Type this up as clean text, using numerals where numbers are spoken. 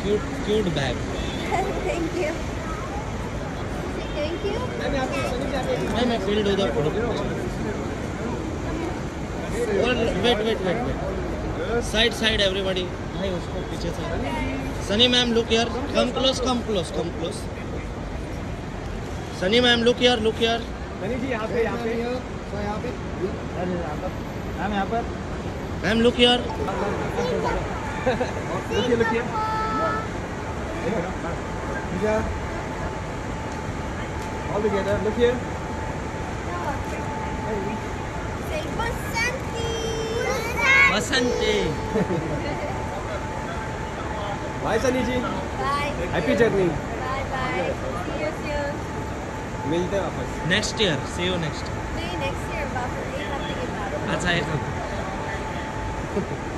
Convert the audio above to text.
Cute bag. Thank you. Thank you. मैं fill do the photo. Wait. Side everybody. भाई उसको पीछे से. Sunny ma'am, look here. Come close. Sunny ma'am, look here. Sunny जी यहाँ पे ma'am यहाँ पर Ma'am, look here. लुकिए all together look here Say Basanti. Basante. bye Sunny ji Bye. Happy journey Bye. See you soon. मिलते हैं वापस Next year. See you next year. नहीं, next year, बाबू एक हफ्ते के बाद. अच्छा एक